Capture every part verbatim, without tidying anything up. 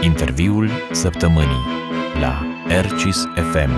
Interviul săptămânii la Ercis F M.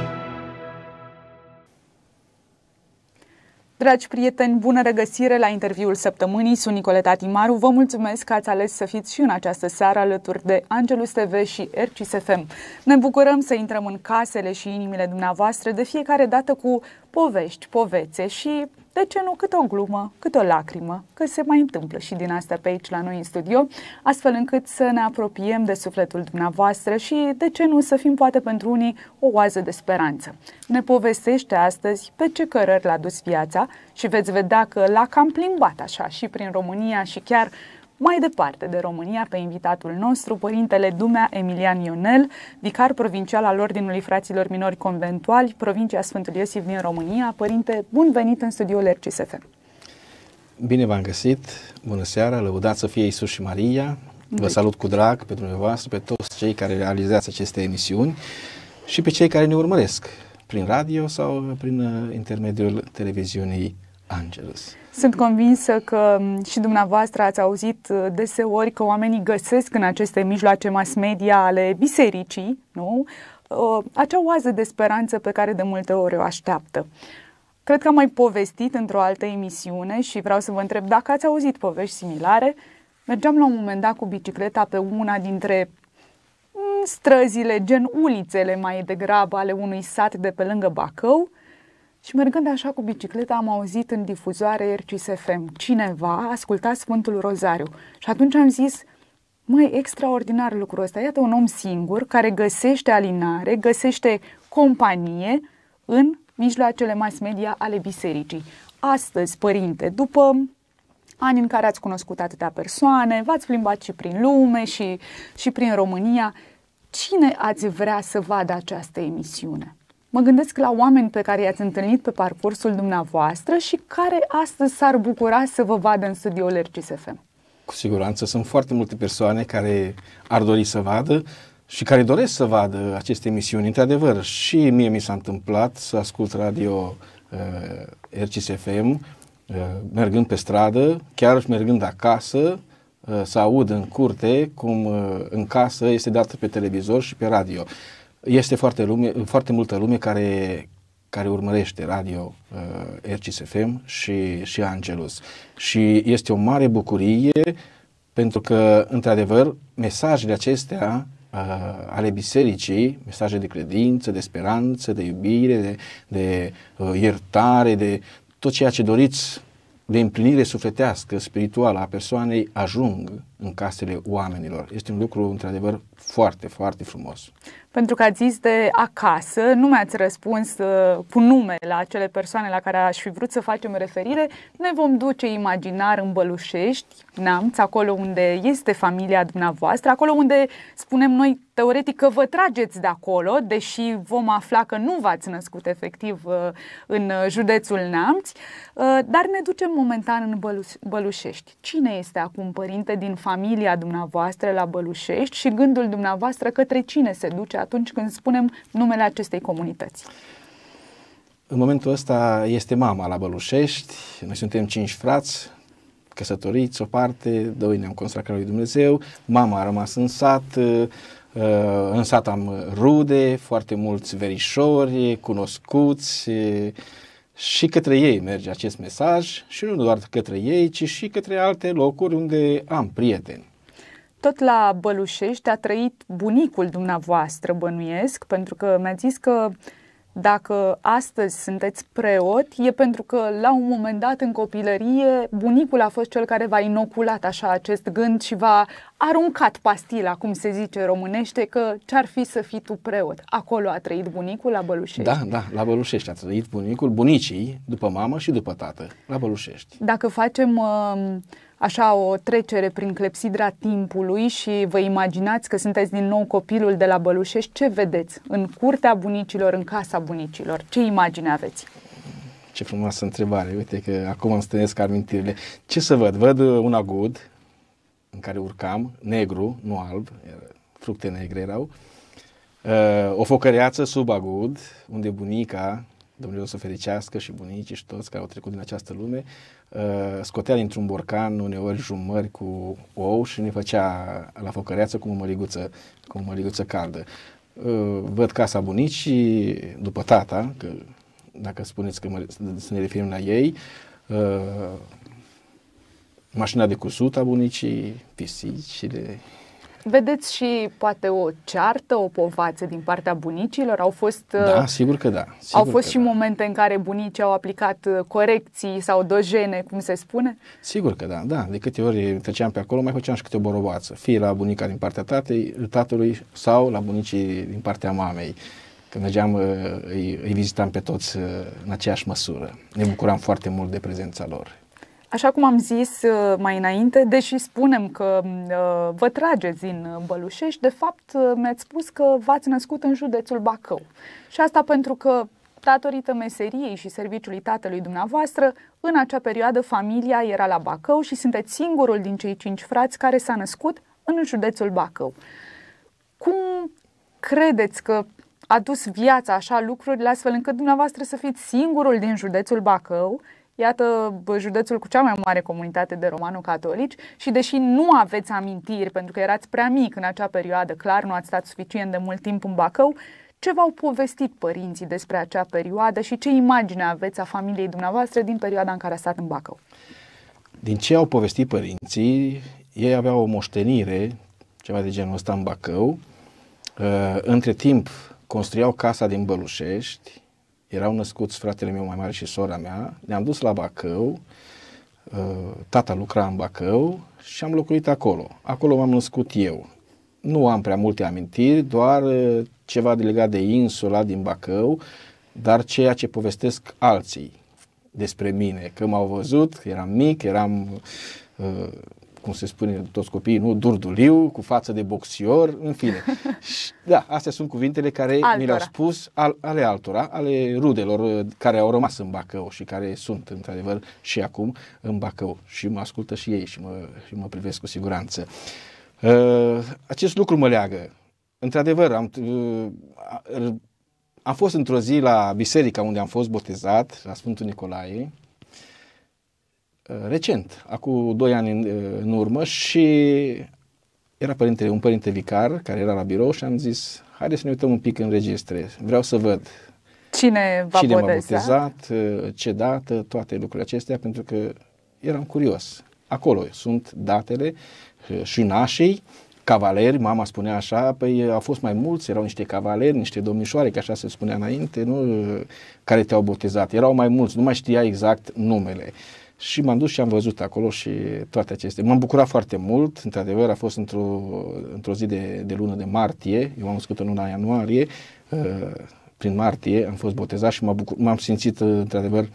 Dragi prieteni, bună regăsire la interviul săptămânii. Sunt Nicoleta Timaru. Vă mulțumesc că ați ales să fiți și în această seară alături de Angelus T V și Ercis F M. Ne bucurăm să intrăm în casele și inimile dumneavoastră de fiecare dată cu povești, povețe și, de ce nu, câte o glumă, câte o lacrimă, că se mai întâmplă și din astea pe aici la noi în studio, astfel încât să ne apropiem de sufletul dumneavoastră și, de ce nu, să fim poate pentru unii o oază de speranță. Ne povestește astăzi pe ce cărări l-a dus viața și veți vedea că l-a cam plimbat așa și prin România și chiar mai departe de România pe invitatul nostru, Părintele Dumea Emilian Ionel, vicar provincial al Ordinului Fraților Minori Conventuali, provincia Sfântul Iosif din România. Părinte, bun venit în studioul Ercis F M. Bine v-am găsit, bună seara, lăudați să fie Iisus și Maria. Vă salut cu drag pe dumneavoastră, pe toți cei care realizează aceste emisiuni și pe cei care ne urmăresc prin radio sau prin intermediul televiziunii Angelus. Sunt convinsă că și dumneavoastră ați auzit deseori că oamenii găsesc în aceste mijloace mass media ale bisericii, nu? Acea oază de speranță pe care de multe ori o așteaptă. Cred că am mai povestit într-o altă emisiune și vreau să vă întreb dacă ați auzit povești similare. Mergeam la un moment dat cu bicicleta pe una dintre străzile, gen ulițele mai degrabă ale unui sat de pe lângă Bacău. Și mergând așa cu bicicleta am auzit în difuzoare Ercis F M. Cineva asculta Sfântul Rozariu. Și atunci am zis, măi, extraordinar lucrul ăsta. Iată un om singur care găsește alinare, găsește companie în mijloacele mass media ale bisericii. Astăzi, părinte, după ani în care ați cunoscut atâtea persoane, v-ați plimbat și prin lume și, și prin România, cine ați vrea să vadă această emisiune? Mă gândesc la oameni pe care i-ați întâlnit pe parcursul dumneavoastră și care astăzi s-ar bucura să vă vadă în studioul Ercis F M. Cu siguranță sunt foarte multe persoane care ar dori să vadă și care doresc să vadă aceste emisiuni. Într-adevăr, și mie mi s-a întâmplat să ascult radio uh, Ercis F M, uh, mergând pe stradă, chiar și mergând acasă, uh, să aud în curte cum uh, în casă este dată pe televizor și pe radio. Este foarte, lume, foarte multă lume care, care urmărește radio uh, Ercis F M și, și Angelus. Și este o mare bucurie pentru că, într-adevăr, mesajele acestea uh, ale bisericii, mesaje de credință, de speranță, de iubire, de, de uh, iertare, de tot ceea ce doriți de împlinire sufletească, spirituală a persoanei, ajung în casele oamenilor. Este un lucru, într-adevăr, foarte, foarte frumos. Pentru că ați zis de acasă, nu mi-ați răspuns uh, cu nume la acele persoane la care aș fi vrut să facem referire. Ne vom duce imaginar în Bălușești, Neamț, acolo unde este familia dumneavoastră, acolo unde spunem noi teoretic că vă trageți de acolo, deși vom afla că nu v-ați născut efectiv uh, în județul Neamț, uh, dar ne ducem momentan în Bălu- Bălușești. Cine este acum, părinte, din familia dumneavoastră la Bălușești și gândul dumneavoastră către cine se duce atunci când spunem numele acestei comunități? În momentul ăsta este mama la Bălușești, noi suntem cinci frați, căsătoriți o parte, doi ne-am consacrat lui Dumnezeu, mama a rămas în sat, în sat am rude, foarte mulți verișori, cunoscuți și către ei merge acest mesaj și nu doar către ei, ci și către alte locuri unde am prieteni. Tot la Bălușești a trăit bunicul dumneavoastră, bănuiesc, pentru că mi-a zis că dacă astăzi sunteți preot, e pentru că la un moment dat în copilărie bunicul a fost cel care v-a inoculat așa acest gând și v-a aruncat pastila, cum se zice românește, că ce-ar fi să fii tu preot. Acolo a trăit bunicul, la Bălușești? Da, da, la Bălușești a trăit bunicul, bunicii, după mamă și după tată, la Bălușești. Dacă facem uh, așa o trecere prin clepsidra timpului și vă imaginați că sunteți din nou copilul de la Bălușești, ce vedeți în curtea bunicilor, în casa bunicilor? Ce imagine aveți? Ce frumoasă întrebare, uite că acum îmi stănesc amintirile. Ce să văd? Văd un agud în care urcam, negru, nu alb, fructe negre erau, o focăreață sub agud, unde bunica Dumnezeu să fericească, și bunicii și toți care au trecut din această lume, uh, scotea dintr-un borcan uneori jumări cu ou și ne făcea la focăreață cu o măriguță, cu o măriguță caldă. Uh, văd casa bunicii după tata, că dacă spuneți că mă, să ne referim la ei, uh, mașina de cusut a bunicii, pisicile. Vedeți și poate o ceartă, o povață din partea bunicilor? Au fost, da, sigur că da. Sigur au fost și da. momente în care bunicii au aplicat corecții sau dojene, cum se spune? Sigur că da, da. De câte ori treceam pe acolo, mai făceam și câte o boroboață. Fie la bunica din partea tatei, tatălui sau la bunicii din partea mamei. Când mergeam, îi, îi vizitam pe toți în aceeași măsură. Ne bucuram foarte mult de prezența lor. Așa cum am zis mai înainte, deși spunem că uh, vă trageți din Bălușești, de fapt uh, mi-ați spus că v-ați născut în județul Bacău. Și asta pentru că, datorită meseriei și serviciului tatălui dumneavoastră, în acea perioadă familia era la Bacău și sunteți singurul din cei cinci frați care s-a născut în județul Bacău. Cum credeți că a dus viața așa lucrurile astfel încât dumneavoastră să fiți singurul din județul Bacău? Iată, județul cu cea mai mare comunitate de romano-catolici, și deși nu aveți amintiri, pentru că erați prea mic în acea perioadă, clar, nu ați stat suficient de mult timp în Bacău, ce v-au povestit părinții despre acea perioadă și ce imagine aveți a familiei dumneavoastră din perioada în care a stat în Bacău? Din ce au povestit părinții, ei aveau o moștenire, ceva de genul ăsta, în Bacău. Între timp construiau casa din Bălușești. Erau născuți fratele meu mai mare și sora mea, ne-am dus la Bacău, tata lucra în Bacău și am locuit acolo. Acolo m-am născut eu. Nu am prea multe amintiri, doar ceva de legat de insula din Bacău, dar ceea ce povestesc alții despre mine, că m-au văzut, eram mic, eram, cum se spune toți copiii, nu, durduliu, cu față de boxior, în fine. Da, astea sunt cuvintele care altora. mi le-au spus al, ale altora, ale rudelor care au rămas în Bacău și care sunt, într-adevăr, și acum în Bacău. Și mă ascultă și ei și mă, și mă privesc cu siguranță. Uh, acest lucru mă leagă. Într-adevăr, am, uh, am fost într-o zi la biserica unde am fost botezat, la Sfântul Nicolae, recent, acum doi ani în, în urmă, și era părinte, un părinte vicar care era la birou și am zis, haideți să ne uităm un pic în registre, vreau să văd cine v-a cine m-a botezat, botezat, ce dată, toate lucrurile acestea, pentru că eram curios. Acolo sunt datele și nașii, cavaleri, mama spunea așa, păi au fost mai mulți, erau niște cavaleri, niște domnișoare, că așa se spunea înainte, nu, care te-au botezat, erau mai mulți, nu mai știa exact numele. Și m-am dus și am văzut acolo și toate acestea. M-am bucurat foarte mult, într-adevăr, a fost într-o, într-o zi de, de lună de martie, eu m-am născut în luna ianuarie, uh, prin martie am fost botezat și m-am, bucur, m-am simțit, într-adevăr,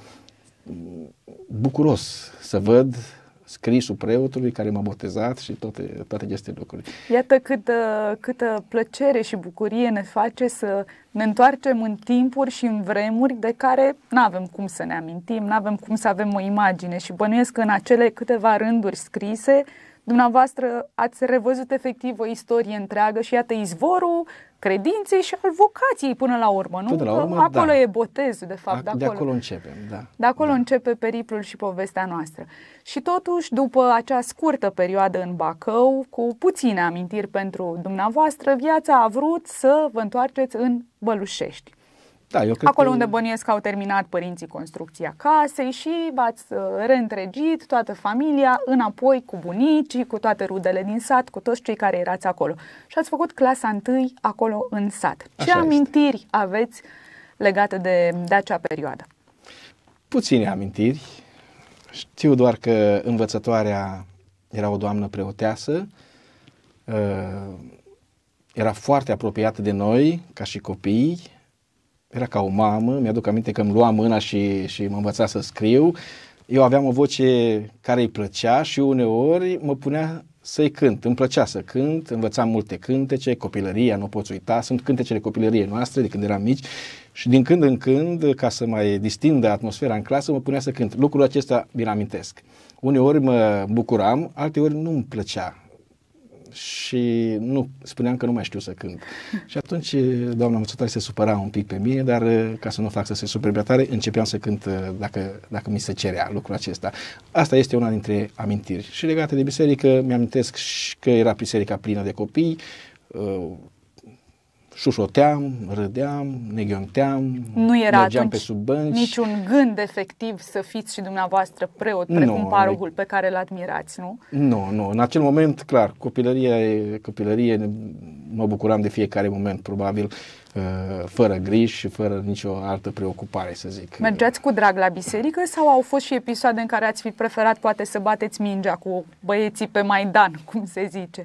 bucuros să văd scrisul preotului care m-a botezat și toate, toate aceste lucruri. Iată câtă, câtă plăcere și bucurie ne face să ne întoarcem în timpuri și în vremuri de care nu avem cum să ne amintim, nu avem cum să avem o imagine, și bănuiesc că în acele câteva rânduri scrise, dumneavoastră ați revăzut efectiv o istorie întreagă și iată izvorul credinței și al vocației până la urmă, nu? Până la urmă, acolo da. e botezul, de fapt. De acolo, de acolo începem, da. De acolo da. începe periplul și povestea noastră. Și totuși, după acea scurtă perioadă în Bacău, cu puține amintiri pentru dumneavoastră, viața a vrut să vă întoarceți în Bălușești. Da, eu cred acolo că... unde bănuiesc că au terminat părinții construcția casei și v-ați reîntregit toată familia înapoi cu bunicii, cu toate rudele din sat, cu toți cei care erați acolo. Și ați făcut clasa întâi acolo în sat. Ce Așa amintiri este. aveți legate de, de acea perioadă? Puține amintiri. Știu doar că învățătoarea era o doamnă preoteasă, era foarte apropiată de noi, ca și copii, era ca o mamă, mi-aduc aminte că îmi lua mâna și, și mă învăța să scriu. Eu aveam o voce care îi plăcea și uneori mă punea să-i cânt. Îmi plăcea să cânt, învățam multe cântece, copilăria, nu poți uita, sunt cântecele copilăriei noastre de când eram mici și din când în când, ca să mai distindă atmosfera în clasă, mă punea să cânt. Lucrul acesta mi-l amintesc. Uneori mă bucuram, alteori nu îmi plăcea. și nu, spuneam că nu mai știu să cânt. Și atunci doamna învățătoare se supăra un pic pe mine, dar ca să nu fac să se supere prea tare, începeam să cânt dacă, dacă mi se cerea lucrul acesta. Asta este una dintre amintiri. Și legate de biserică, mi-amintesc că era biserica plină de copii, șușoteam, râdeam, ne ghionteam, nu era mergeam pe sub bănci. Niciun gând efectiv să fiți și dumneavoastră preot, precum nu, parogul pe care îl admirați, nu? Nu, nu. În acel moment, clar, copilărie, copilărie, mă bucuram de fiecare moment, probabil, fără griji și fără nicio altă preocupare, să zic. Mergeați cu drag la biserică sau au fost și episoade în care ați fi preferat poate să bateți mingea cu băieții pe Maidan, cum se zice?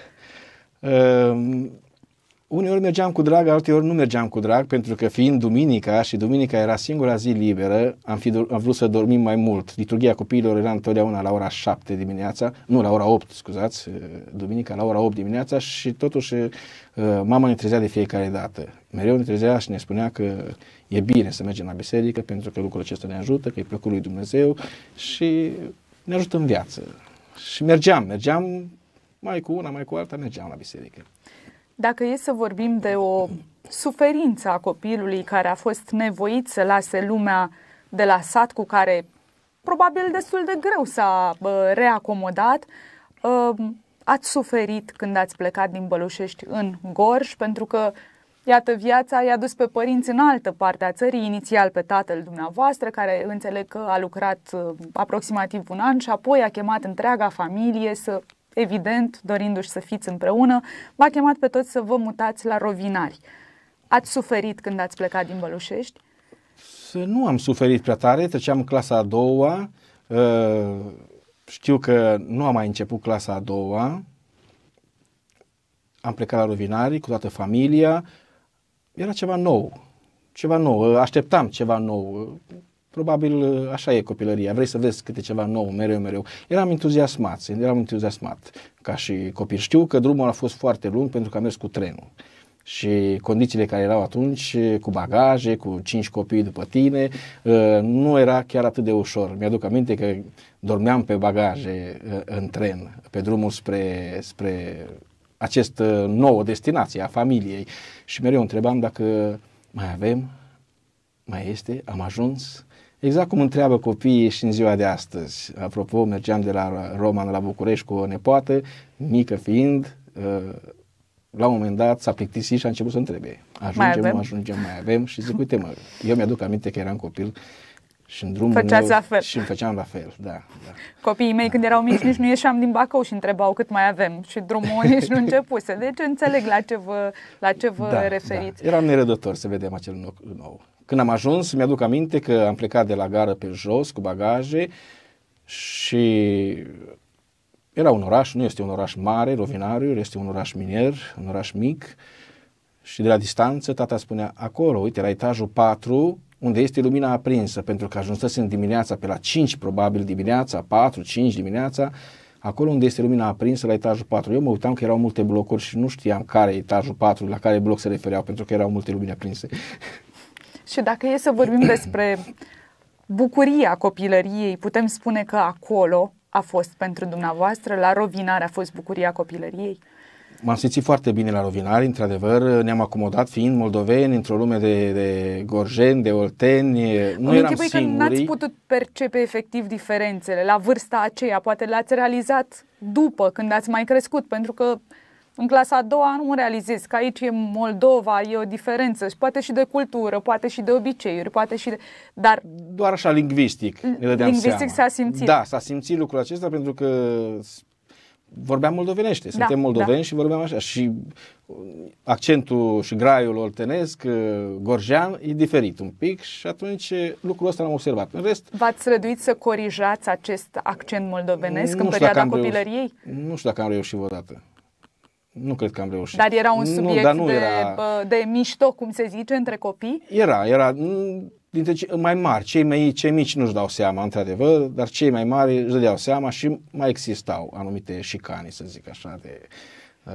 Uh, Uneori mergeam cu drag, alteori nu mergeam cu drag, pentru că fiind duminica și duminica era singura zi liberă, am, fi, am vrut să dormim mai mult. Liturghia copiilor era întotdeauna la ora șapte dimineața, nu, la ora opt, scuzați, duminica la ora opt dimineața și totuși mama ne trezea de fiecare dată. Mereu ne trezea și ne spunea că e bine să mergem la biserică pentru că lucrul acesta ne ajută, că e plăcut lui Dumnezeu și ne ajută în viață. Și mergeam, mergeam mai cu una, mai cu alta, mergeam la biserică. Dacă e să vorbim de o suferință a copilului care a fost nevoit să lase lumea de la sat, cu care probabil destul de greu s-a reacomodat, ați suferit când ați plecat din Bălușești în Gorj, pentru că, iată, viața i-a dus pe părinți în altă parte a țării, inițial pe tatăl dumneavoastră, care înțeleg că a lucrat aproximativ un an și apoi a chemat întreaga familie să... Evident, dorindu-și să fiți împreună, v-a chemat pe toți să vă mutați la Rovinari. Ați suferit când ați plecat din Bălușești? Nu am suferit prea tare, treceam în clasa a doua, știu că nu am mai început clasa a doua, am plecat la Rovinari cu toată familia, era ceva nou, ceva nou, așteptam ceva nou. Probabil așa e copilăria, vrei să vezi câte ceva nou, mereu, mereu. Eram entuziasmat, eram entuziasmat ca și copil. Știu că drumul a fost foarte lung pentru că am mers cu trenul. Și condițiile care erau atunci, cu bagaje, cu cinci copii după tine, nu era chiar atât de ușor. Mi-aduc aminte că dormeam pe bagaje în tren, pe drumul spre, spre această nouă destinație a familiei. Și mereu întrebam dacă mai avem, mai este, am ajuns. Exact cum întreabă copiii și în ziua de astăzi. Apropo, mergeam de la Roman la București cu o nepoată, mică fiind, la un moment dat s-a plictisit și a început să întrebe. Ajungem, nu ajungem, mai avem? Și zic, uite mă, eu mi-aduc aminte că eram copil și în drumul Făceați meu la fel. și îmi făceam la fel, da, da. Copiii mei când erau mici nici nu ieșeam din Bacău și întrebau cât mai avem și drumul nici nu începuse. Deci înțeleg la ce vă, la ce vă da, referiți. Da. Eram nerăbdător să vedem acel nou. Când am ajuns, mi-aduc aminte că am plecat de la gară pe jos cu bagaje și era un oraș, nu este un oraș mare, Rovinariul, este un oraș minier, un oraș mic și de la distanță tata spunea, acolo, uite, la etajul patru, unde este lumina aprinsă, pentru că ajunsesem dimineața pe la cinci, probabil dimineața, patru, cinci dimineața, acolo unde este lumina aprinsă la etajul patru. Eu mă uitam că erau multe blocuri și nu știam care etajul patru, la care bloc se refereau, pentru că erau multe lumini aprinse. Și dacă e să vorbim despre bucuria copilăriei, putem spune că acolo a fost pentru dumneavoastră, la Rovinari a fost bucuria copilăriei? M-am simțit foarte bine la Rovinari, într-adevăr, ne-am acomodat fiind moldoveni într-o lume de, de gorjeni, de olteni, nu Îmi eram închipui singuri. că n-ați putut percepe efectiv diferențele la vârsta aceea, poate le-ați realizat după, când ați mai crescut, pentru că în clasa a doua nu realizez că aici e Moldova, e o diferență, poate și de cultură, poate și de obiceiuri, poate și de... Dar doar așa lingvistic ne dădeam lingvistic seama. s-a simțit. Da, s-a simțit lucrul acesta pentru că vorbeam moldovenește, suntem da, moldoveni da. și vorbeam așa și accentul și graiul oltenesc, gorjean, e diferit un pic și atunci lucrul ăsta l-am observat. În rest, v-ați străduit să corijați acest accent moldovenesc nu în perioada copilăriei? Reușit, nu știu dacă am reușit vreodată. Nu cred că am reușit. Dar era un subiect nu, dar nu de, era... de mișto, cum se zice, între copii? Era, era dintre cei mai mari, cei, mai, cei mici nu-și dau seama, într-adevăr, dar cei mai mari își dădeau seama și mai existau anumite șicane, să zic așa. De, uh,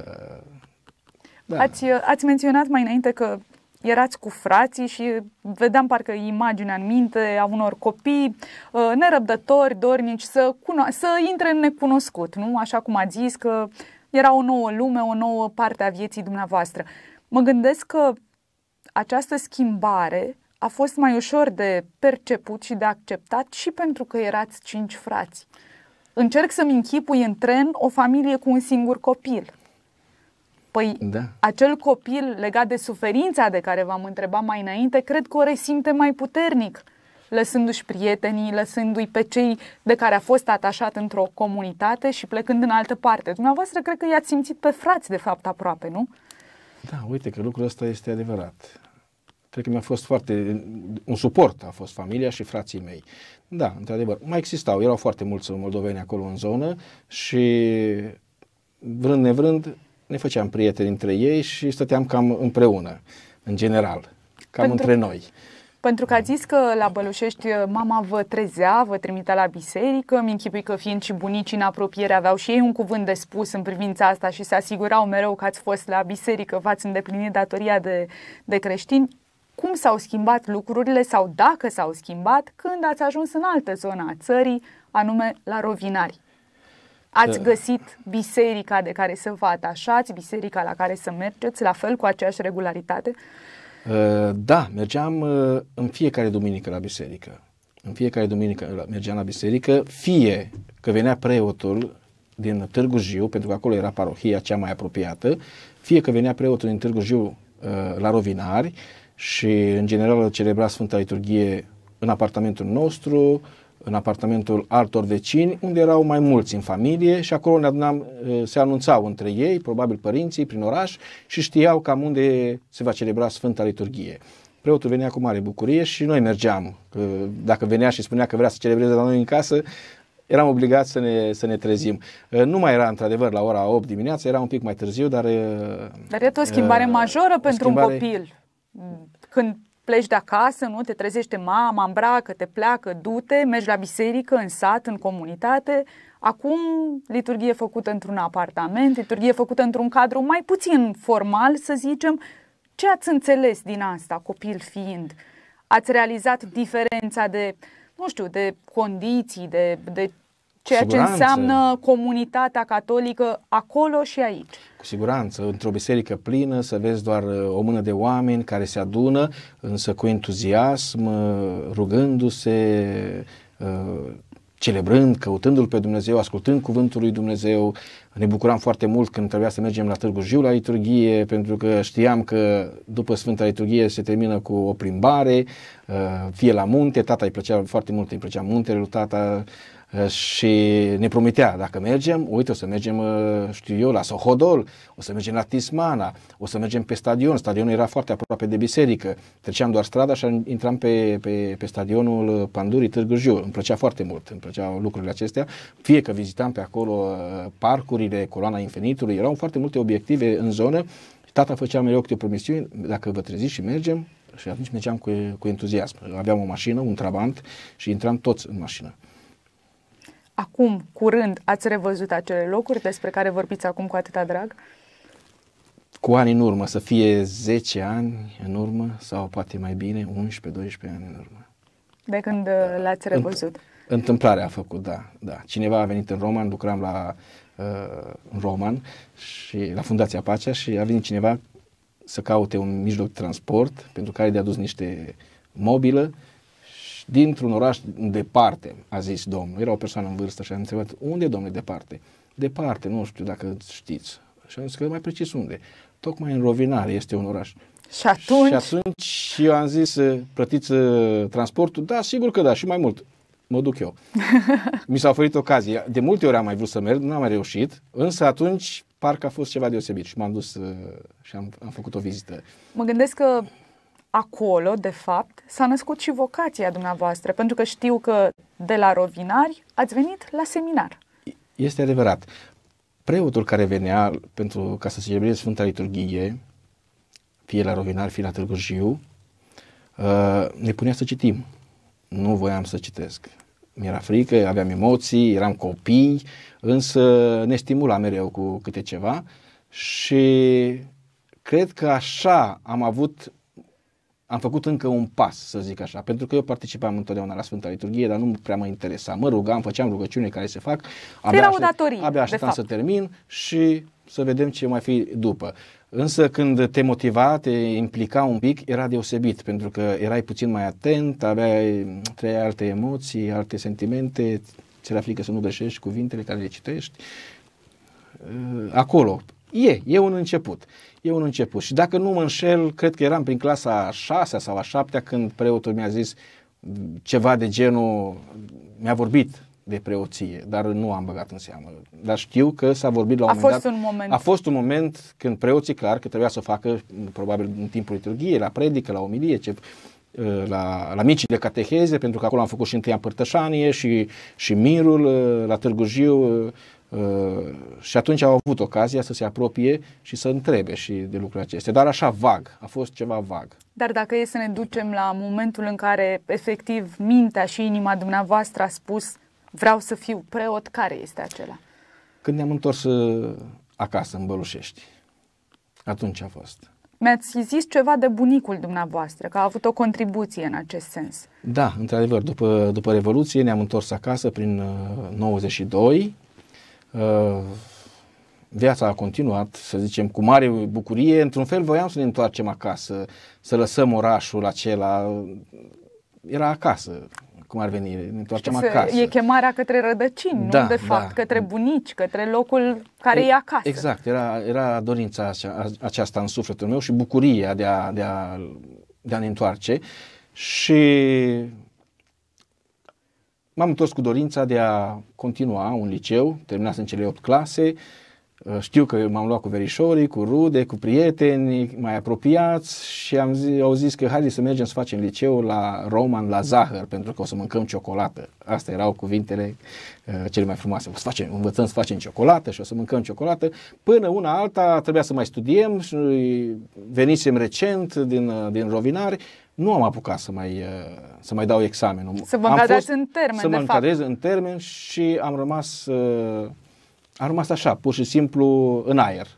da. ați, ați menționat mai înainte că erați cu frații și vedeam parcă imaginea în minte a unor copii uh, nerăbdători, dornici, să, cuno- să intre în necunoscut, nu? Așa cum ați zis că era o nouă lume, o nouă parte a vieții dumneavoastră. Mă gândesc că această schimbare a fost mai ușor de perceput și de acceptat și pentru că erați cinci frați. Încerc să-mi închipui în tren o familie cu un singur copil. Păi da. Acel copil, legat de suferința de care v-am întrebat mai înainte, cred că o resimte mai puternic, lăsându-și prietenii, lăsându-i pe cei de care a fost atașat într-o comunitate și plecând în altă parte. Dumneavoastră cred că i-ați simțit pe frați, de fapt, aproape, nu? Da, uite că lucrul ăsta este adevărat. Cred că mi-a fost foarte... un suport a fost familia și frații mei. Da, într-adevăr. Mai existau, erau foarte mulți moldoveni acolo în zonă și vrând nevrând ne făceam prieteni între ei și stăteam cam împreună, în general, cam pentru, între noi. Pentru că ați zis că la Bălușești mama vă trezea, vă trimitea la biserică, mi închipui că fiind și bunicii în apropiere aveau și ei un cuvânt de spus în privința asta și se asigurau mereu că ați fost la biserică, v-ați îndeplinit datoria de, de creștini. Cum s-au schimbat lucrurile sau dacă s-au schimbat când ați ajuns în altă zonă a țării, anume la Rovinari? Ați găsit biserica de care să vă atașați, biserica la care să mergeți, la fel, cu aceeași regularitate? Da, mergeam în fiecare duminică la biserică. În fiecare duminică mergeam la biserică, fie că venea preotul din Târgu Jiu, pentru că acolo era parohia cea mai apropiată, fie că venea preotul din Târgu Jiu la Rovinari și în general celebra Sfânta Liturghie în apartamentul nostru, în apartamentul altor vecini, unde erau mai mulți în familie și acolo ne adunam, se anunțau între ei, probabil părinții, prin oraș și știau cam unde se va celebra Sfânta Liturghie. Preotul venea cu mare bucurie și noi mergeam. Dacă venea și spunea că vrea să celebreze la noi în casă, eram obligați să ne, să ne trezim. Nu mai era într-adevăr la ora opt dimineața, era un pic mai târziu, dar... Dar e o schimbare uh, majoră o pentru schimbare... un copil. Când pleci de acasă, nu? Te trezește mama, îmbracă, te pleacă, du-te, mergi la biserică, în sat, în comunitate. Acum, liturghie făcută într-un apartament, liturghie făcută într-un cadru mai puțin formal, să zicem. Ce ați înțeles din asta, copil fiind? Ați realizat diferența de, nu știu, de condiții, de, de ceea siguranță. Ce înseamnă comunitatea catolică acolo și aici? Cu siguranță, într-o biserică plină să vezi doar o mână de oameni care se adună, însă cu entuziasm, rugându-se, celebrând, căutându-L pe Dumnezeu, ascultând cuvântul lui Dumnezeu. Ne bucuram foarte mult când trebuia să mergem la Târgu Jiu la liturghie, pentru că știam că după Sfânta Liturghie se termină cu o plimbare, fie la munte, tata îi plăcea foarte mult, îi plăcea muntele lui tata, și ne promitea, dacă mergem, uite, o să mergem, știu eu, la Sohodol, o să mergem la Tismana, o să mergem pe stadion. Stadionul era foarte aproape de biserică. Treceam doar strada și intram pe, pe, pe stadionul Pandurii Târgu Jiu. Îmi plăcea foarte mult, îmi plăceau lucrurile acestea. Fie că vizitam pe acolo parcurile, Coloana Infinitului, erau foarte multe obiective în zonă. Tata făcea mereu câte o promisiune, dacă vă treziți și mergem, și atunci mergeam cu, cu entuziasm. Aveam o mașină, un Trabant și intram toți în mașină. Acum, curând, ați revăzut acele locuri despre care vorbiți acum cu atâta drag? Cu ani în urmă, să fie zece ani în urmă sau poate mai bine, unsprezece doisprezece ani în urmă. De când l-ați revăzut? Întâmplarea a făcut, da, da. Cineva a venit în Roman, lucram la uh, în Roman și la Fundația Pacea și a venit cineva să caute un mijloc de transport pentru care de-a dus niște mobilă dintr-un oraș departe, a zis domnul. Era o persoană în vârstă și a întrebat, unde, domnule, departe? Departe, nu știu dacă știți. Și am zis că mai precis unde. Tocmai în Rovinari este un oraș. Și atunci? Și atunci eu am zis, plătiți transportul? Da, sigur că da, și mai mult. Mă duc eu. Mi s-a oferit ocazia. De multe ori am mai vrut să merg, n-am mai reușit, însă atunci parcă a fost ceva deosebit și m-am dus și am, am făcut o vizită. Mă gândesc că acolo, de fapt, s-a născut și vocația dumneavoastră, pentru că știu că de la Rovinari ați venit la seminar. Este adevărat. Preotul care venea pentru ca să se celebreze Sfânta Liturghie, fie la Rovinari, fie la Târgu Jiu, ne punea să citim. Nu voiam să citesc. Mi-era frică, aveam emoții, eram copii, însă ne stimula mereu cu câte ceva și cred că așa am avut Am făcut încă un pas, să zic așa, pentru că eu participam întotdeauna la Sfânta Liturghie, dar nu prea mă interesa. Mă rugam, făceam rugăciunile care se fac, abia, Era o datorie, abia așteptam să termin și să vedem ce mai fi după. Însă când te motiva, te implica un pic, era deosebit, pentru că erai puțin mai atent, aveai, trăiai alte emoții, alte sentimente, ți era frică să nu greșești cuvintele care le citești. Acolo. E, e un început. E un început. Și dacă nu mă înșel, cred că eram prin clasa a șasea sau a șaptea când preotul mi-a zis ceva de genul, mi-a vorbit de preoție, dar nu am băgat în seamă. Dar știu că s-a vorbit la un a moment fost dat. Un moment. A fost un moment când preoții, clar, că trebuia să o facă probabil în timpul liturghiei, la predică, la omilie, ce, la, la micile cateheze, pentru că acolo am făcut și întâia împărtășanie și, și mirul la Târgu Jiu. Uh, și atunci au avut ocazia să se apropie și să întrebe și de lucrurile acestea, dar așa vag, a fost ceva vag. Dar dacă e să ne ducem la momentul în care efectiv mintea și inima dumneavoastră a spus vreau să fiu preot, care este acela? Când ne-am întors uh, acasă în Bălușești, atunci a fost. Mi-ați zis ceva de bunicul dumneavoastră, că a avut o contribuție în acest sens. Da, într-adevăr, după, după Revoluție ne-am întors acasă prin uh, nouăzeci și doi. Uh, viața a continuat, să zicem, cu mare bucurie. Într-un fel voiam să ne întoarcem acasă, să lăsăm orașul acela. Era acasă, cum ar veni, ne întoarcem Știți, acasă. E chemarea către rădăcini, da, nu de fapt, da. către bunici, către locul care e, e acasă. Exact, era, era dorința acea, aceasta în sufletul meu și bucuria de a, de a, de a ne întoarce. Și m-am întors cu dorința de a continua un liceu, terminasem cele opt clase, știu că m-am luat cu verișorii, cu rude, cu prieteni mai apropiați și am zis, au zis că haide să mergem să facem liceu la Roman, la Zahăr, pentru că o să mâncăm ciocolată. Astea erau cuvintele uh, cele mai frumoase. O să facem, învățăm să facem ciocolată și o să mâncăm ciocolată. Până una alta trebuia să mai studiem și venisem recent din, din Rovinari. Nu am apucat să mai, să mai dau examenul. Să vă încadrați în termen, Să mă de încadrez fapt. în termen și am rămas, am rămas așa, pur și simplu în aer.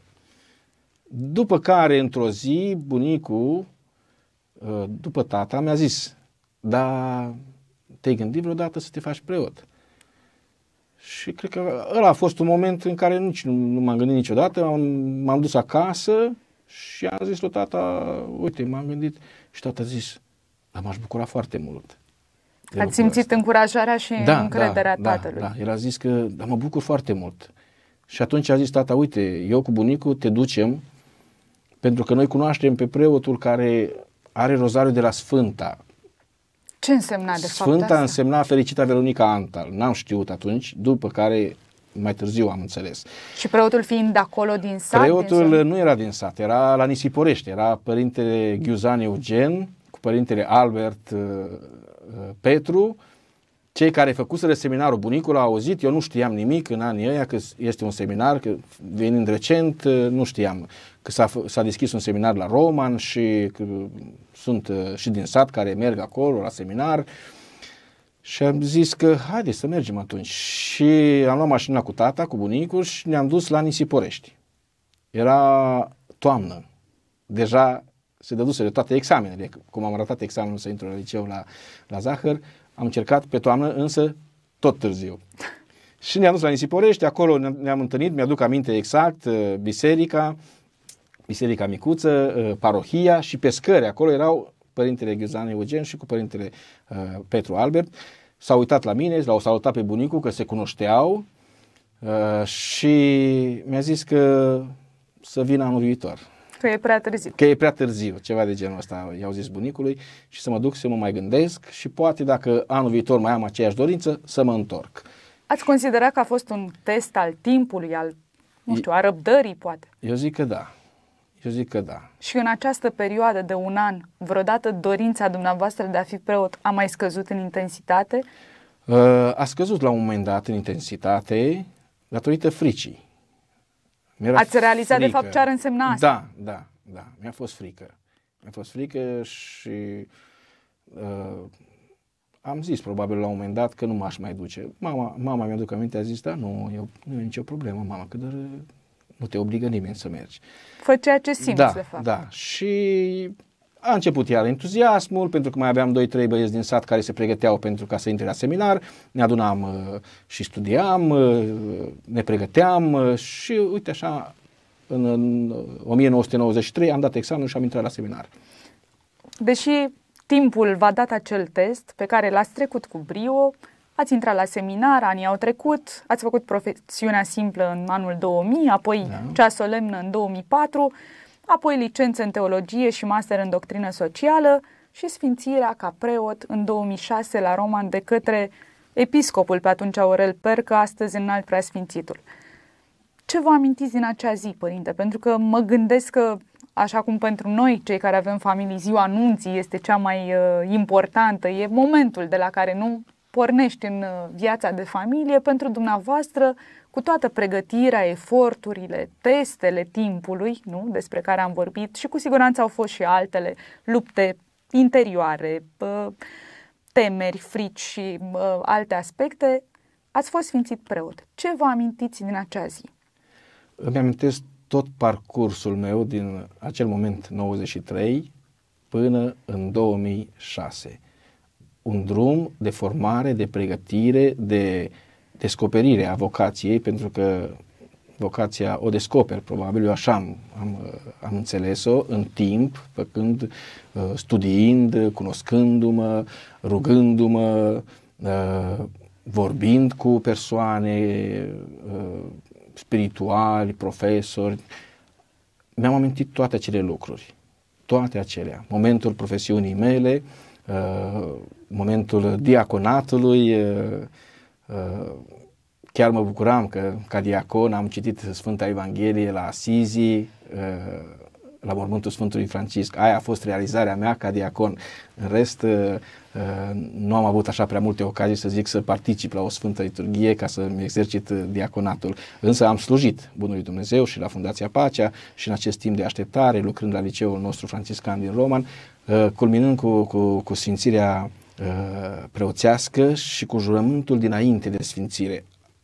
După care, într-o zi, bunicul, după tata, mi-a zis, da, te-ai gândit vreodată să te faci preot? Și cred că ăla a fost un moment în care nici nu, nu m-am gândit niciodată, m-am, m-am dus acasă și am zis lui tata, uite, m-am gândit. Și tata a zis, dar m-aș bucura foarte mult. Ați simțit ăsta. încurajarea și da, încrederea da, tatălui. Da, da, el a zis că da, mă bucur foarte mult. Și atunci a zis tata, uite, eu cu bunicul te ducem, pentru că noi cunoaștem pe preotul care are rozariul de la Sfânta. Ce însemna de fapt Sfânta asta? însemna Fericita Veronica Antal. N-am știut atunci, după care mai târziu am înțeles. Și preotul fiind de acolo din sat? Preotul din nu era din sat, era la Nisiporești, era părintele Ghiuzan Eugen cu părintele Albert uh, Petru, cei care făcuseră seminarul. Bunicul a auzit, eu nu știam nimic în anii ăia că este un seminar, că venind recent nu știam că s-a, s-a deschis un seminar la Roman și că sunt uh, și din sat care merg acolo la seminar. Și am zis că haide să mergem atunci. Și am luat mașina cu tata, cu bunicul și ne-am dus la Nisiporești. Era toamnă. Deja se dăduseră toate examenele. Cum am ratat examenul să intru la liceu la, la Zahăr, am încercat pe toamnă, însă tot târziu. Și ne-am dus la Nisiporești, acolo ne-am întâlnit, mi-aduc aminte exact, biserica, biserica micuță, parohia și pe scări. Acolo erau părintele Ghiuzan Eugen și cu părintele uh, Petru Albert. S-au uitat la mine, l-au salutat pe bunicul, că se cunoșteau uh, și mi-a zis că să vină anul viitor. Că e prea târziu. Că e prea târziu, ceva de genul ăsta i-au zis bunicului și să mă duc să mă mai gândesc și poate dacă anul viitor mai am aceeași dorință să mă întorc. Ați considerat că a fost un test al timpului, al, nu știu, a răbdării poate? Eu zic că da. Eu zic că da. Și în această perioadă de un an, vreodată dorința dumneavoastră de a fi preot a mai scăzut în intensitate? Uh, a scăzut la un moment dat în intensitate datorită fricii. Mi-era Ați realizat frică. de fapt ce ar însemna asta? Da, da, da. Mi-a fost frică. Mi-a fost frică și uh, am zis probabil la un moment dat că nu m-aș mai duce. Mama, mama mi-aduc aminte, a zis, da, nu, eu, nu e nicio problemă, mama, că doar nu te obligă nimeni să mergi. Fă ceea ce simți, da, de fapt. Da, și a început iar entuziasmul, pentru că mai aveam doi trei băieți din sat care se pregăteau pentru ca să intre la seminar, ne adunam uh, și studiam, uh, ne pregăteam uh, și uite așa în, în o mie nouă sute nouăzeci și trei am dat examenul și am intrat la seminar. Deși timpul v-a dat acel test pe care l-ați trecut cu brio, ați intrat la seminar, anii au trecut, ați făcut profesiunea simplă în anul două mii, apoi da. cea solemnă în două mii patru, apoi licență în teologie și master în doctrină socială și sfințirea ca preot în două mii șase la Roman de către episcopul pe atunci Aurel Percă, astăzi înalt preasfințitul. Ce vă amintiți din acea zi, părinte? Pentru că mă gândesc că, așa cum pentru noi, cei care avem familii, ziua anunții este cea mai uh, importantă, e momentul de la care nu pornești în uh, viața de familie, pentru dumneavoastră, cu toată pregătirea, eforturile, testele timpului, nu, despre care am vorbit, și cu siguranță au fost și altele, lupte interioare, uh, temeri, frici și uh, alte aspecte, ați fost sfințit preot. Ce vă amintiți din acea zi? Îmi amintesc tot parcursul meu din acel moment nouăzeci și trei până în două mii șase. Un drum de formare, de pregătire, de descoperire a vocației, pentru că vocația o descoper, probabil, eu așa am, am, am înțeles-o în timp, făcând, studiind, cunoscându-mă, rugându-mă, vorbind cu persoane spirituali, profesori. Mi-am amintit toate acele lucruri, toate acelea. Momentul profesiunii mele, momentul diaconatului, chiar mă bucuram că ca diacon am citit Sfânta Evanghelie la Asizi, la mormântul Sfântului Francisc. Aia a fost realizarea mea ca diacon. În rest, nu am avut așa prea multe ocazii, să zic, să particip la o Sfântă Liturghie ca să-mi exercit diaconatul. Însă am slujit Bunului Dumnezeu și la Fundația Pacea și în acest timp de așteptare, lucrând la liceul nostru franciscan din Roman, culminând cu, cu, cu sfințirea preoțească și cu jurământul dinainte de sfințire.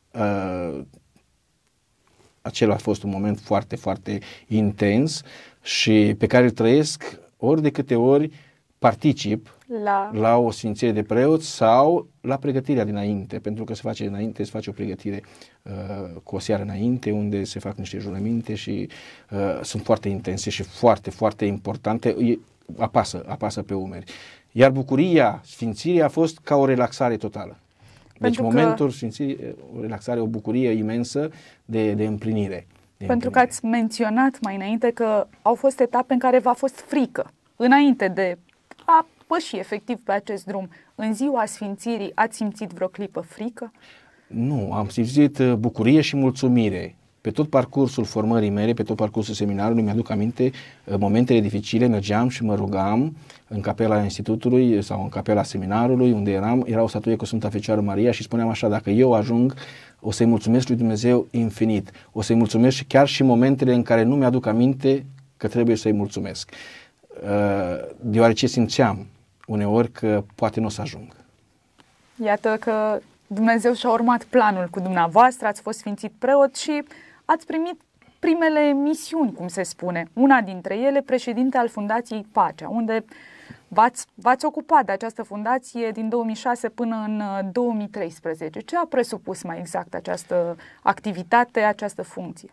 Acela a fost un moment foarte, foarte intens și pe care îl trăiesc ori de câte ori particip la, la o sfințire de preot sau la pregătirea dinainte, pentru că se face dinainte, se face o pregătire uh, cu o seară înainte, unde se fac niște jurăminte și uh, sunt foarte intense și foarte, foarte importante, e, apasă, apasă pe umeri. Iar bucuria sfințirii a fost ca o relaxare totală. Deci pentru momentul că, sfințirii, o relaxare, o bucurie imensă de, de împlinire. De pentru împlinire. Că ați menționat mai înainte că au fost etape în care v-a fost frică. Înainte de a păși efectiv pe acest drum, în ziua sfințirii ați simțit vreo clipă frică? Nu, am simțit bucurie și mulțumire. Pe tot parcursul formării mele, pe tot parcursul seminarului, mi-aduc aminte momentele dificile, mergeam și mă rugam în capela institutului sau în capela seminarului, unde eram, era o statuie cu Sfânta Fecioară Maria și spuneam așa: dacă eu ajung, o să-i mulțumesc lui Dumnezeu infinit, o să-i mulțumesc și chiar și momentele în care nu mi-aduc aminte că trebuie să-i mulțumesc, deoarece simțeam uneori că poate nu o să ajung. Iată că Dumnezeu și-a urmat planul cu dumneavoastră, ați fost sfințit preot și ați primit primele misiuni, cum se spune. Una dintre ele, președinte al Fundației Pacea, unde v-ați, v-ați ocupat de această fundație din două mii șase până în două mii treisprezece. Ce a presupus mai exact această activitate, această funcție?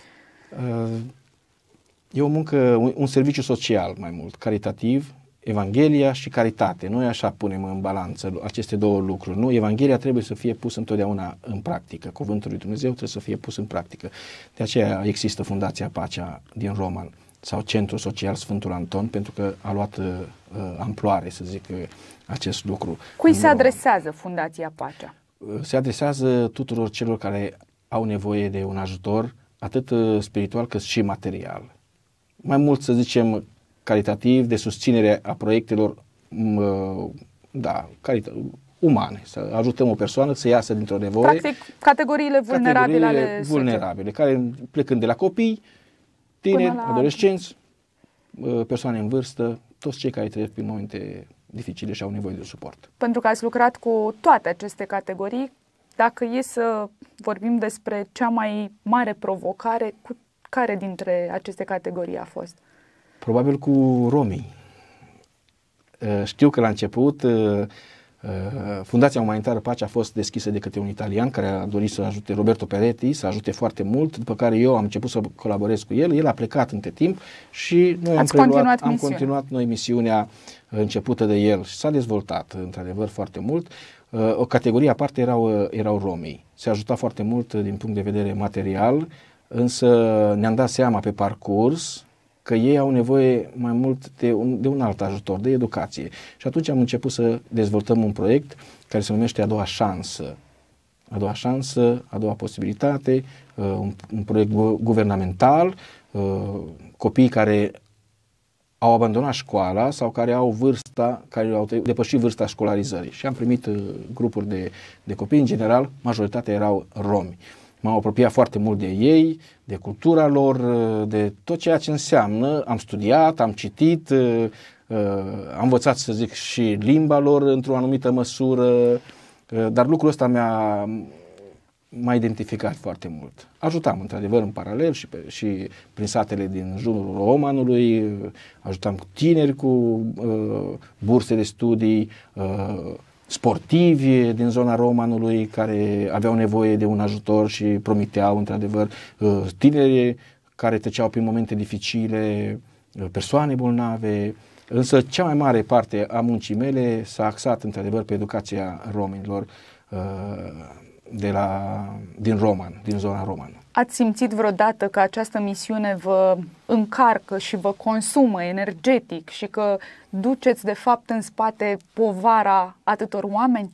E o muncă, un, un serviciu social mai mult, caritativ, Evanghelia și caritate. Noi așa punem în balanță aceste două lucruri. Nu? Evanghelia trebuie să fie pusă întotdeauna în practică. Cuvântul lui Dumnezeu trebuie să fie pus în practică. De aceea există Fundația Pacea din Roman sau Centrul Social Sfântul Anton, pentru că a luat uh, amploare, să zic, uh, acest lucru. Cui se adresează Fundația Pacea? Uh, se adresează tuturor celor care au nevoie de un ajutor, atât uh, spiritual cât și material. Mai mult, să zicem, caritativ, de susținere a proiectelor da, carita- umane, să ajutăm o persoană să iasă dintr-o nevoie. Practic, categoriile vulnerabile categoriile ale vulnerabile, care plecând de la copii, tineri, la adolescenți, persoane în vârstă, toți cei care trăiesc prin momente dificile și au nevoie de suport. Pentru că ați lucrat cu toate aceste categorii, dacă e să vorbim despre cea mai mare provocare, cu care dintre aceste categorii a fost? Probabil cu romii. Știu că la început Fundația Umanitară Pace a fost deschisă de către un italian care a dorit să ajute, Roberto Peretti, să ajute foarte mult, după care eu am început să colaborez cu el, el a plecat între timp și noi Ați am, preluat, continuat am misiunea. continuat noi misiunea începută de el și s-a dezvoltat într-adevăr foarte mult. O categorie aparte erau, erau romii. Se ajuta foarte mult din punct de vedere material, însă ne-am dat seama pe parcurs că ei au nevoie mai mult de un, de un alt ajutor, de educație. Și atunci am început să dezvoltăm un proiect care se numește A doua șansă. A doua șansă, a doua posibilitate, uh, un, un proiect gu- guvernamental, uh, copiii care au abandonat școala sau care au vârsta, care au depășit vârsta școlarizării. Și am primit uh, grupuri de, de copii, în general, majoritatea erau romi. M-am apropiat foarte mult de ei, de cultura lor, de tot ceea ce înseamnă. Am studiat, am citit, am învățat, să zic, și limba lor într-o anumită măsură, dar lucrul ăsta mi-a, m-a identificat foarte mult. Ajutam, într-adevăr, în paralel și, pe, și prin satele din jurul Romanului, ajutam cu tineri cu uh, burse de studii, uh, sportivi din zona Romanului care aveau nevoie de un ajutor și promiteau, într-adevăr, tineri care treceau prin momente dificile, persoane bolnave, însă cea mai mare parte a muncii mele s-a axat, într-adevăr, pe educația romilor de la, din Roman, din zona Romană. Ați simțit vreodată că această misiune vă încarcă și vă consumă energetic și că duceți de fapt în spate povara atâtor oameni?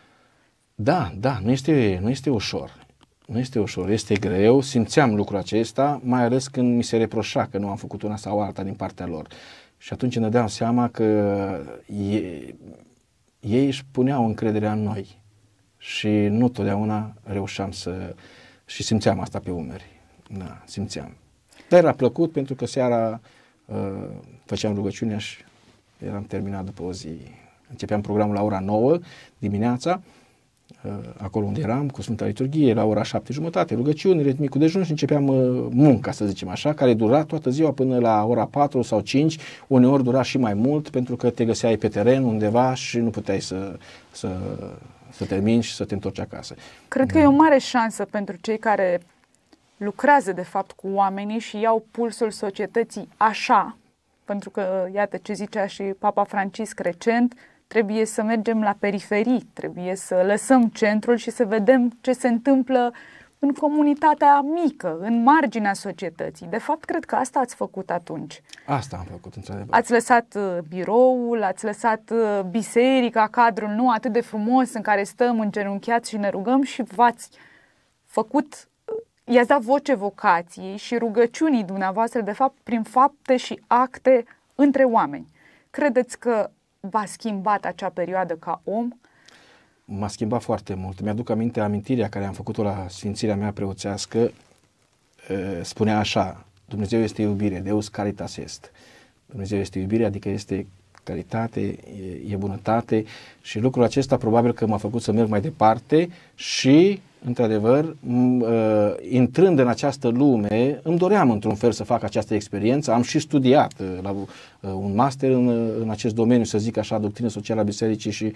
Da, da, nu este, nu este ușor. Nu este ușor, este greu, simțeam lucrul acesta, mai ales când mi se reproșa că nu am făcut una sau alta din partea lor. Și atunci ne dădeam seama că ei, ei își puneau încrederea în noi și nu totdeauna reușeam să... și simțeam asta pe umeri. Da, simțeam. Dar era plăcut pentru că seara uh, făceam rugăciunea și eram terminat după o zi. Începeam programul la ora nouă dimineața, uh, acolo unde eram, cu Sfânta Liturghie, la ora șapte jumătate, rugăciuni, micul dejun și începeam uh, munca, să zicem așa, care dura toată ziua până la ora patru sau cinci, uneori dura și mai mult pentru că te găseai pe teren undeva și nu puteai să... să să termini și să te întorci acasă. Cred că e o mare șansă pentru cei care lucrează de fapt cu oamenii și iau pulsul societății așa, pentru că, iată ce zicea și Papa Francisc recent, trebuie să mergem la periferii, trebuie să lăsăm centrul și să vedem ce se întâmplă în comunitatea mică, în marginea societății. De fapt, cred că asta ați făcut atunci. Asta am făcut, într-adevăr. Ați lăsat biroul, ați lăsat biserica, cadrul nu atât de frumos în care stăm îngenunchiați și ne rugăm și v-ați făcut, i-ați dat voce vocației și rugăciunii dumneavoastră, de fapt, prin fapte și acte între oameni. Credeți că v-a schimbat acea perioadă ca om? M-a schimbat foarte mult. Mi-aduc aminte amintirea care am făcut-o la sfințirea mea preoțească. Spunea așa: Dumnezeu este iubire, Deus caritas est. Dumnezeu este iubire, adică este caritate, e, e bunătate și lucrul acesta probabil că m-a făcut să merg mai departe și, într-adevăr, intrând în această lume, îmi doream într-un fel să fac această experiență. Am și studiat la un master în, în acest domeniu, să zic așa, doctrină socială a bisericii și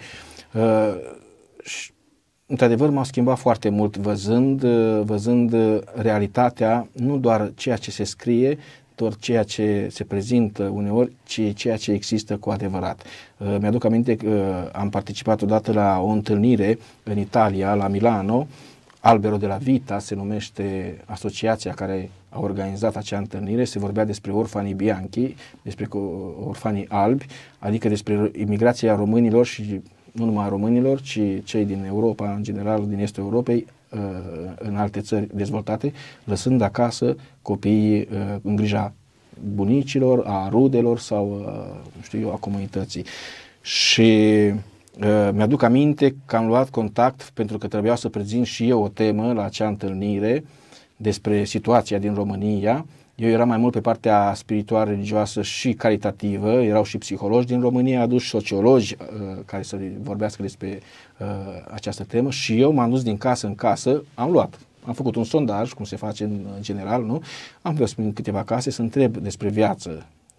Și, într-adevăr, m-a schimbat foarte mult văzând, văzând realitatea, nu doar ceea ce se scrie, doar ceea ce se prezintă uneori, ci ceea ce există cu adevărat. Mi-aduc aminte că am participat odată la o întâlnire în Italia, la Milano. Albero de la Vita se numește asociația care a organizat acea întâlnire. Se vorbea despre orfanii bianchi, despre orfanii albi, adică despre imigrația românilor și nu numai a românilor, ci cei din Europa, în general, din estul Europei, în alte țări dezvoltate, lăsând acasă copiii în grija bunicilor, a rudelor sau, nu știu eu, a comunității. Și mi-aduc aminte că am luat contact pentru că trebuia să prezint și eu o temă la acea întâlnire despre situația din România. Eu eram mai mult pe partea spirituală, religioasă și caritativă, erau și psihologi din România aduși, sociologi uh, care să vorbească despre uh, această temă și eu m-am dus din casă în casă, am luat, am făcut un sondaj, cum se face în, în general, nu? Am fost prin câteva case să întreb despre viață,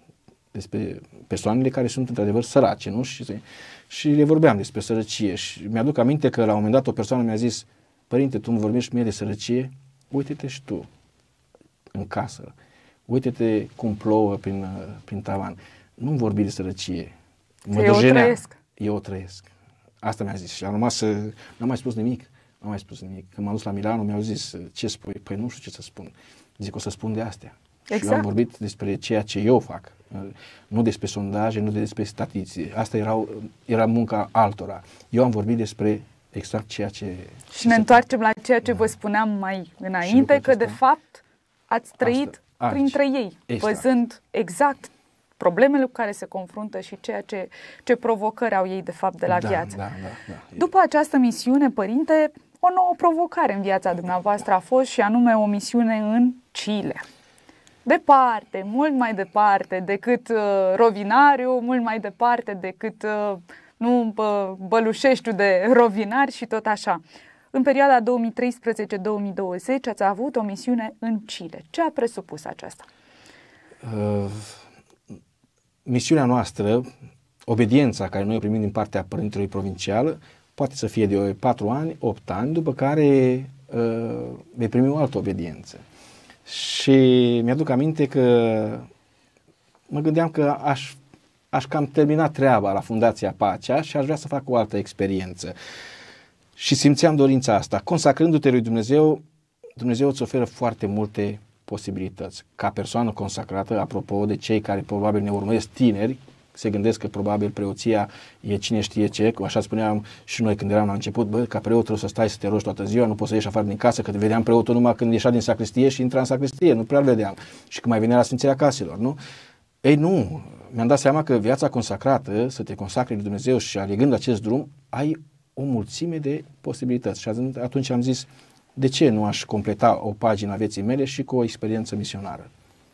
despre persoanele care sunt într-adevăr sărace, nu? Și, și le vorbeam despre sărăcie și mi-aduc aminte că la un moment dat o persoană mi-a zis: părinte, tu îmi vorbești mie de sărăcie? Uite-te și tu în casă, uite-te cum plouă prin, prin tavan. Nu-mi vorbi de sărăcie. Mă eu o trăiesc. Eu o trăiesc. Asta mi-a zis și am rămas să... N-am mai spus nimic. N-am mai spus nimic. Când m-am dus la Milano, mi-au zis: ce spui? Păi nu știu ce să spun. Zic: o să spun de astea. Exact. Și eu am vorbit despre ceea ce eu fac. Nu despre sondaje, nu despre statistici. Asta era, era munca altora. Eu am vorbit despre exact ceea ce... Și ne întoarcem la ceea ce da. vă spuneam mai înainte, că de fapt ați trăit asta, printre aici. ei, exact. văzând exact problemele cu care se confruntă și ceea ce, ce provocări au ei de fapt de la da, viață. Da, da, da. După această misiune, părinte, o nouă provocare în viața dumneavoastră a fost și anume o misiune în Chile. Departe, mult mai departe decât uh, Rovinariu, mult mai departe decât uh, nu bă, Bălușeștiul de rovinari și tot așa. În perioada două mii treisprezece două mii douăzeci ați avut o misiune în Chile. Ce a presupus aceasta? Uh, misiunea noastră, obediența care noi o primim din partea Părintelui Provincial, poate să fie de patru ani, opt ani, după care uh, vei primi o altă obediență. Și mi-aduc aminte că mă gândeam că aș, aș cam termina treaba la Fundația Pacea și aș vrea să fac o altă experiență. Și simțeam dorința asta. Consacrându-te lui Dumnezeu, Dumnezeu îți oferă foarte multe posibilități. Ca persoană consacrată, apropo de cei care probabil ne urmăresc tineri, se gândesc că probabil preoția e cine știe ce, așa spuneam și noi când eram la început: bă, ca preot trebuie să stai să te rogi toată ziua, nu poți să ieși afară din casă, că te vedeam preotul numai când ieșea din sacristie și intra în sacristie, nu prea vedeam. Și când mai venea la Sfințirea Caselor, nu? Ei, nu, mi-am dat seama că viața consacrată, să te consacri lui Dumnezeu și alegând acest drum, ai o mulțime de posibilități. Și atunci am zis: de ce nu aș completa o pagină a vieții mele și cu o experiență misionară?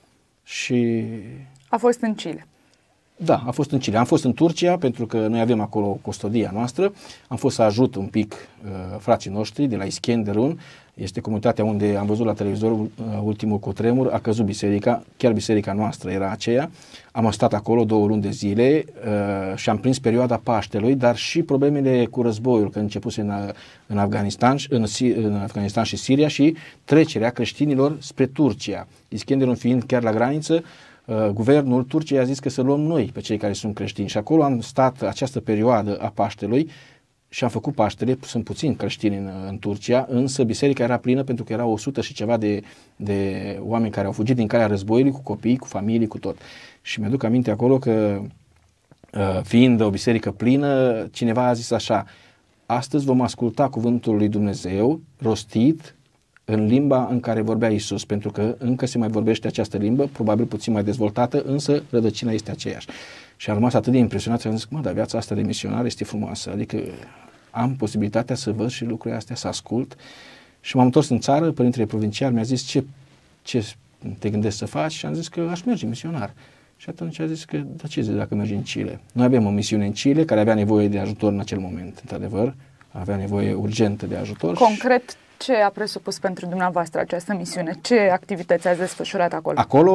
Și... a fost în Chile. Da, a fost în Chile. Am fost în Turcia pentru că noi avem acolo custodia noastră. Am fost să ajut un pic uh, frații noștri de la Iskenderun. Este comunitatea unde am văzut la televizor uh, ultimul cutremur, a căzut biserica, chiar biserica noastră era aceea. Am stat acolo două luni de zile uh, și am prins perioada Paștelui, dar și problemele cu războiul, că începuse în, în, Afganistan, în, în Afganistan și Siria și trecerea creștinilor spre Turcia. Iskenderun fiind chiar la graniță, Uh, guvernul Turciei a zis că să luăm noi pe cei care sunt creștini și acolo am stat această perioadă a Paștelui și am făcut Paștele. Sunt puțini creștini în, în Turcia, însă biserica era plină pentru că erau o sută și ceva de, de oameni care au fugit din calea războiului, cu copii, cu familii, cu tot. Și mi-aduc aminte acolo că uh, fiind o biserică plină, cineva a zis așa: astăzi vom asculta cuvântul lui Dumnezeu rostit în limba în care vorbea Iisus, pentru că încă se mai vorbește această limbă, probabil puțin mai dezvoltată, însă rădăcina este aceeași. Și am rămas atât de impresionat și am zis: mă, dar viața asta de misionar este frumoasă, adică am posibilitatea să văd și lucrurile astea, să ascult. Și m-am întors în țară, Părintele Provincial mi-a zis: ce, ce te gândești să faci? Și am zis că aș merge misionar. Și atunci a zis că, da, ce zici dacă mergi în Chile? Noi avem o misiune în Chile care avea nevoie de ajutor în acel moment, într-adevăr, avea nevoie urgentă de ajutor. Concret, ce a presupus pentru dumneavoastră această misiune? Ce activități ați desfășurat acolo? Acolo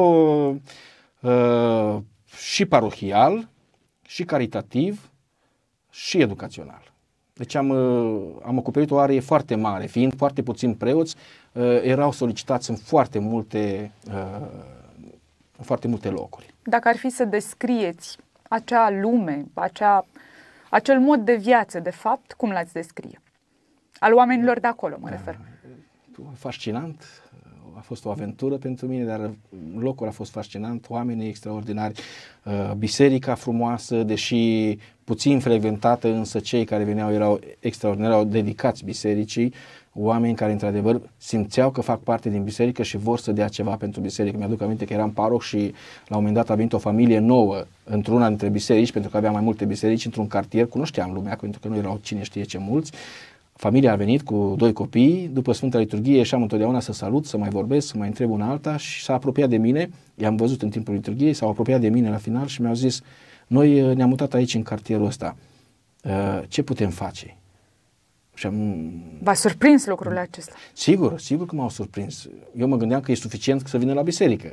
uh, și parohial, și caritativ, și educațional. Deci am, uh, am acoperit o arie foarte mare, fiind foarte puțini preoți, uh, erau solicitați în foarte multe, uh, în foarte multe locuri. Dacă ar fi să descrieți acea lume, acea, acel mod de viață, de fapt, cum l-ați descrie? Al oamenilor de acolo, mă refer. Fascinant, a fost o aventură pentru mine, dar locul a fost fascinant, oamenii extraordinari, biserica frumoasă, deși puțin frecventată, însă cei care veneau erau extraordinari, erau dedicați bisericii, oameni care într-adevăr simțeau că fac parte din biserică și vor să dea ceva pentru biserică. Mi-aduc aminte că eram paroh și la un moment dat a venit o familie nouă într-una dintre biserici, pentru că aveam mai multe biserici într-un cartier, cunoșteam lumea, pentru că nu erau cine știe ce mulți. Familia a venit cu doi copii, după Sfânta Liturghie ieșeam întotdeauna să salut, să mai vorbesc, să mai întreb una alta și s-a apropiat de mine, i-am văzut în timpul liturghiei, s-au apropiat de mine la final și mi-au zis: noi ne-am mutat aici în cartierul ăsta, ce putem face? Și am... V-a surprins lucrurile acestea? Sigur, sigur că m-au surprins. Eu mă gândeam că e suficient să vină la biserică.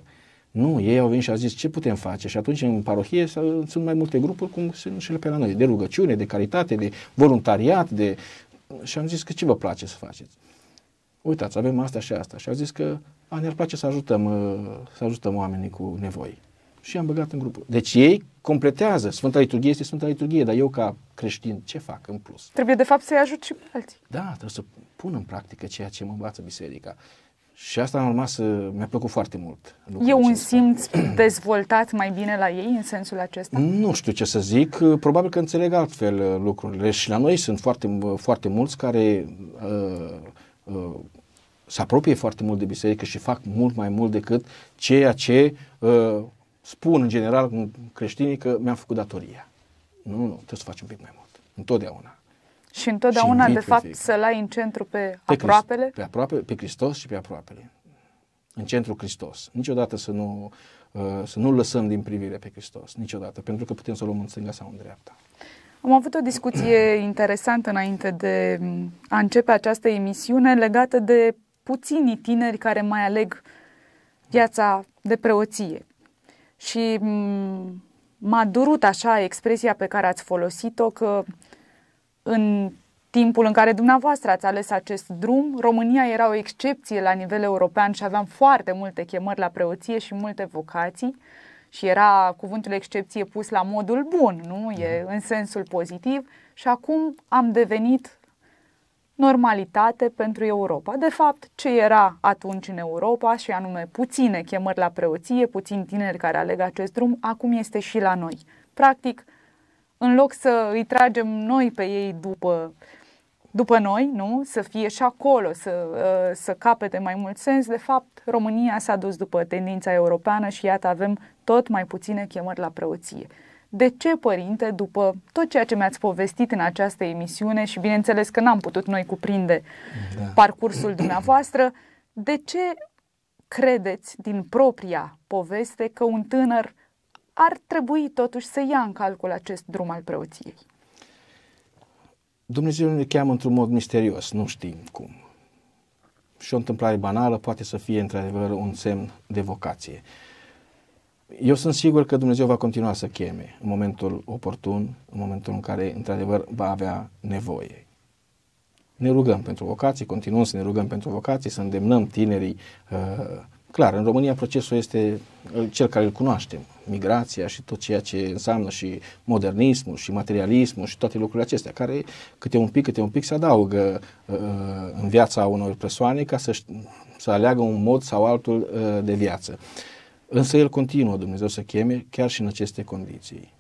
Nu, ei au venit și au zis ce putem face și atunci în parohie sunt mai multe grupuri cum sunt și pe la noi, de rugăciune, de caritate, de voluntariat, de... și am zis că ce vă place să faceți? Uitați, avem asta și asta și au zis că a, ne-ar place să ajutăm, să ajutăm oamenii cu nevoi. Și am băgat în grupul. Deci ei completează. Sfânta Liturghie este Sfânta Liturghie, dar eu ca creștin ce fac în plus? Trebuie de fapt să-i ajut și pe alții. Da, trebuie să pun în practică ceea ce mă învață biserica. Și asta am urmat să... mi-a plăcut foarte mult. E un simț dezvoltat mai bine la ei în sensul acesta? Nu știu ce să zic. Probabil că înțeleg altfel lucrurile. Și la noi sunt foarte, foarte mulți care uh, uh, se apropie foarte mult de biserică și fac mult mai mult decât ceea ce uh, spun în general creștinii că mi-am făcut datoria. Nu, nu, trebuie să faci un pic mai mult. Întotdeauna. Și întotdeauna, și de fapt, să-l ai în centru pe, pe aproapele? Pe aproape, pe Hristos și pe aproapele. În centru Hristos. Niciodată să nu, uh, să nu lăsăm din privire pe Hristos. Niciodată. Pentru că putem să o luăm în stânga sau în dreapta. Am avut o discuție interesantă înainte de a începe această emisiune legată de puținii tineri care mai aleg viața de preoție. Și m-a durut așa expresia pe care ați folosit-o, că în timpul în care dumneavoastră ați ales acest drum, România era o excepție la nivel european și aveam foarte multe chemări la preoție și multe vocații și era cuvântul excepție pus la modul bun, nu? E în sensul pozitiv și acum am devenit normalitate pentru Europa. De fapt, ce era atunci în Europa și anume puține chemări la preoție, puțini tineri care aleg acest drum, acum este și la noi. Practic, în loc să îi tragem noi pe ei după, după noi, nu? Să fie și acolo, să, să capete mai mult sens, de fapt, România s-a dus după tendința europeană și iată avem tot mai puține chemări la preoție. De ce, părinte, după tot ceea ce mi-ați povestit în această emisiune și bineînțeles că n-am putut noi cuprinde da. parcursul dumneavoastră, de ce credeți din propria poveste că un tânăr ar trebui totuși să ia în calcul acest drum al preoției? Dumnezeu ne cheamă într-un mod misterios, nu știm cum. Și o întâmplare banală poate să fie într-adevăr un semn de vocație. Eu sunt sigur că Dumnezeu va continua să cheme în momentul oportun, în momentul în care într-adevăr va avea nevoie. Ne rugăm pentru vocații, continuăm să ne rugăm pentru vocații, să îndemnăm tinerii. Clar, în România procesul este cel care îl cunoaștem, migrația și tot ceea ce înseamnă și modernismul și materialismul și toate lucrurile acestea, care câte un pic, câte un pic se adaugă în viața unor persoane ca să, să aleagă un mod sau altul de viață. Însă El continuă, Dumnezeu, să cheme chiar și în aceste condiții.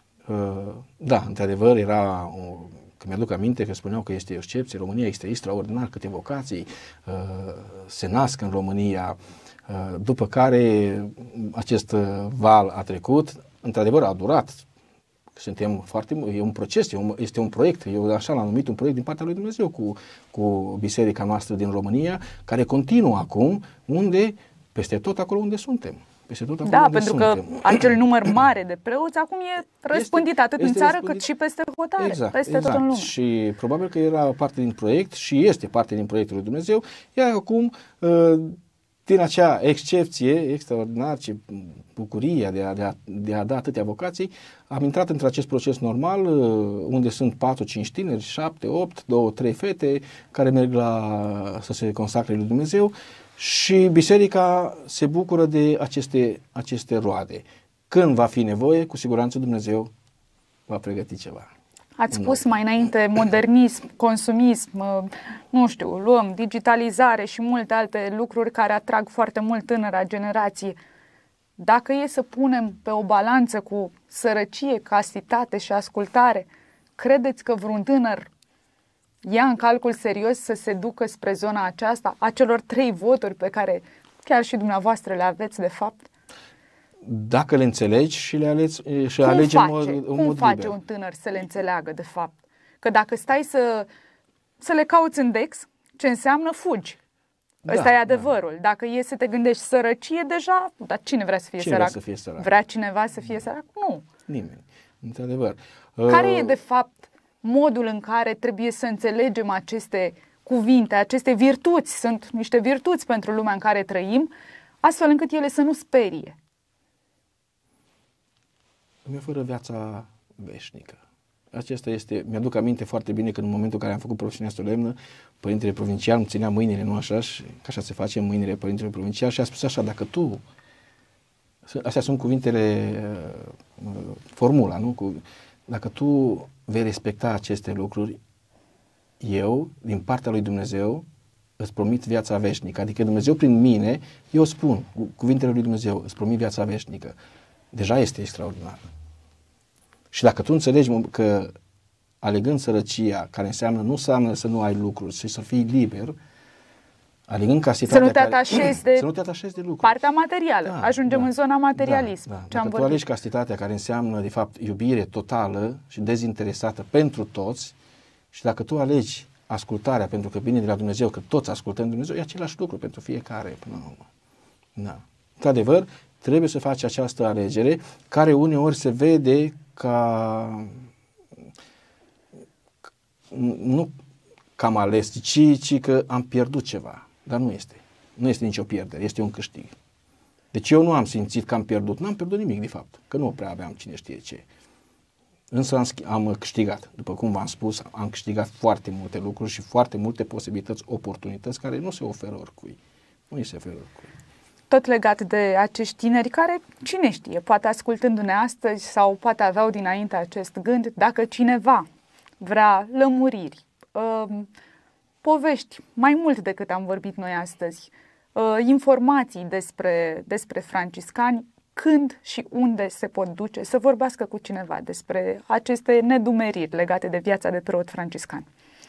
Da, într-adevăr, era, o, că mi-aduc aminte că spuneau că este o excepție, România este extraordinar, câte vocații se nasc în România, după care acest val a trecut, într-adevăr a durat. Suntem foarte, e un proces, e un, este un proiect, eu așa l-am numit un proiect din partea lui Dumnezeu cu, cu biserica noastră din România, care continuă acum, unde, peste tot acolo unde suntem. Peste tot acolo da, unde pentru suntem. că acel număr mare de preoți acum e răspândit este, atât este în țară răspândit, cât și peste hotare, exact, peste exact. tot în lume. Și probabil că era parte din proiect și este parte din proiectul lui Dumnezeu, iar acum din acea excepție extraordinar, ce bucuria de a, de, a, de a da atâtea vocații, am intrat într acest proces normal unde sunt patru cinci tineri, șapte opt, două trei fete care merg la să se consacre lui Dumnezeu și biserica se bucură de aceste, aceste roade. Când va fi nevoie, cu siguranță Dumnezeu va pregăti ceva. Ați spus mai înainte modernism, consumism, nu știu, luăm digitalizare și multe alte lucruri care atrag foarte mult tânăra generație. Dacă e să punem pe o balanță cu sărăcie, castitate și ascultare, credeți că vreun tânăr ia în calcul serios să se ducă spre zona aceasta, a celor trei voturi pe care chiar și dumneavoastră le aveți de fapt? Dacă le înțelegi și le aleți și cum alegi face, în mod, în cum mod face liber. un tânăr să le înțeleagă de fapt? Că dacă stai să, să le cauți în Dex, ce înseamnă fugi. Da, ăsta e adevărul. Da. Dacă e să te gândești sărăcie, deja, dar cine vrea să fie cine sărac? Vrea să fie sărac? Vrea cineva să fie sărac? Nu. Nimeni. Într-adevăr. Care uh... e de fapt modul în care trebuie să înțelegem aceste cuvinte, aceste virtuți? Sunt niște virtuți pentru lumea în care trăim, astfel încât ele să nu sperie. îmi oferă viața veșnică. Acesta este, mi-aduc aminte foarte bine că în momentul în care am făcut profesiunea solemnă, Părintele Provincial îmi ținea mâinile, nu așa, și, că așa se face, mâinile Părintele Provincial, și a spus așa: dacă tu, astea sunt cuvintele, formula, nu? Cu, dacă tu vei respecta aceste lucruri, eu, din partea lui Dumnezeu, îți promit viața veșnică. Adică Dumnezeu prin mine, eu spun cu cuvintele lui Dumnezeu, îți promit viața veșnică. Deja este extraordinar. Și dacă tu înțelegi că alegând sărăcia, care înseamnă, nu înseamnă să nu ai lucruri, ci să fii liber, alegând castitatea, să nu te atașezi de, să nu te atașezi de lucruri. Partea materială. Da, Ajungem da, în zona materialism. Da, da. Ce-am Dacă tu alegi castitatea, care înseamnă, de fapt, iubire totală și dezinteresată pentru toți, și dacă tu alegi ascultarea, pentru că vine de la Dumnezeu, că toți ascultăm de Dumnezeu, e același lucru pentru fiecare până la urmă. Da. Într-adevăr, trebuie să faci această alegere, care uneori se vede ca nu că am ales, ci, ci că am pierdut ceva. Dar nu este. Nu este nicio pierdere, este un câștig. Deci eu nu am simțit că am pierdut, n-am pierdut nimic de fapt, că nu prea aveam cine știe ce. Însă am, am câștigat, după cum v-am spus, am câștigat foarte multe lucruri și foarte multe posibilități, oportunități care nu se oferă oricui. Nu îi se oferă oricui. Tot legat de acești tineri care, cine știe, poate ascultându-ne astăzi sau poate aveau dinainte acest gând, dacă cineva vrea lămuriri, uh, povești, mai mult decât am vorbit noi astăzi, uh, informații despre, despre franciscani, când și unde se pot duce să vorbească cu cineva despre aceste nedumeriri legate de viața de preot franciscan?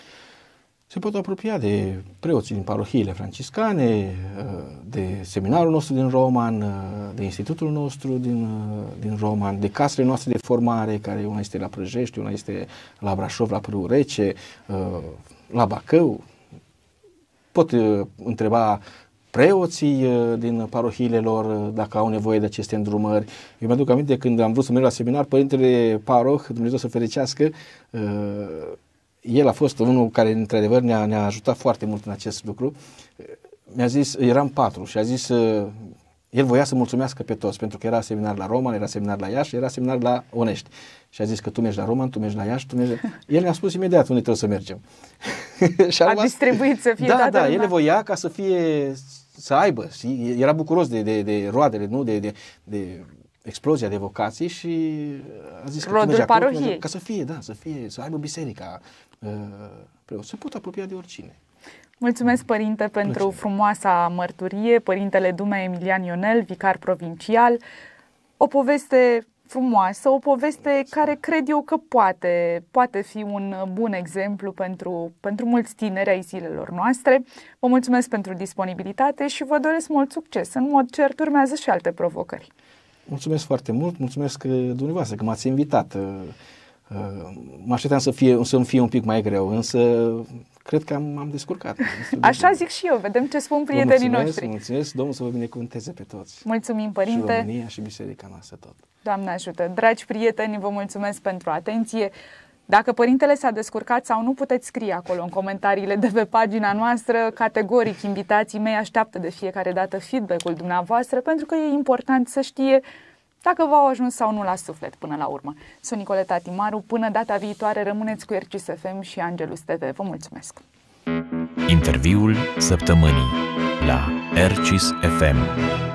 Se pot apropia de preoții din parohiile franciscane, de seminarul nostru din Roman, de institutul nostru din, din Roman, de casele noastre de formare, care una este la Prăjești, una este la Brașov, la Părul Rece, la Bacău. Pot întreba preoții din parohiile lor dacă au nevoie de aceste îndrumări. Eu mi-aduc aminte când am vrut să merg la seminar, Părintele Paroh, Dumnezeu să ferecească, el a fost unul care, într-adevăr, ne-a, ne-a ajutat foarte mult în acest lucru. Mi-a zis, eram patru și a zis, el voia să mulțumească pe toți, pentru că era seminar la Roman, era seminar la Iași, era seminar la Onești. Și a zis că tu mergi la Roman, tu mergi la Iași, tu mergi... El ne-a spus imediat unde trebuie să mergem. și a, a distribuit să fie Da, toată da, lumea. el voia ca să fie, să aibă, și era bucuros de, de, de roadele, nu, de, de, de explozia de vocații și a zis că rodul tu mergi acolo, parohiei. ca să fie, da, să fie, să aibă biserica. Uh, se pot apropia de oricine. Mulțumesc, Părinte, pentru Mulțumesc. frumoasa mărturie, Părintele Dumea Emilian Ionel, vicar provincial. O poveste frumoasă, o poveste care cred eu că poate, poate fi un bun exemplu pentru, pentru mulți tineri ai zilelor noastre. Vă mulțumesc pentru disponibilitate și vă doresc mult succes. În mod cert, urmează și alte provocări. Mulțumesc foarte mult, mulțumesc dumneavoastră că m-ați invitat. Mă așteptam să fie, să-mi fie un pic mai greu, însă cred că am, am descurcat. Așa zic și eu, vedem ce spun prietenii mulțumesc, noștri. Mulțumesc, Domnul să vă binecuvânteze pe toți. Mulțumim, Părinte. Și România și biserica noastră tot. Doamne ajută. Dragi prieteni, vă mulțumesc pentru atenție. Dacă Părintele s-a descurcat sau nu, puteți scrie acolo în comentariile de pe pagina noastră. Categoric, invitații mei așteaptă de fiecare dată feedback-ul dumneavoastră, pentru că e important să știe dacă v-au ajuns sau nu la suflet până la urmă. Sunt Nicoleta Timaru, până data viitoare rămâneți cu R C S F M și Angelus T V. Vă mulțumesc! Interviul săptămânii la R C S F M.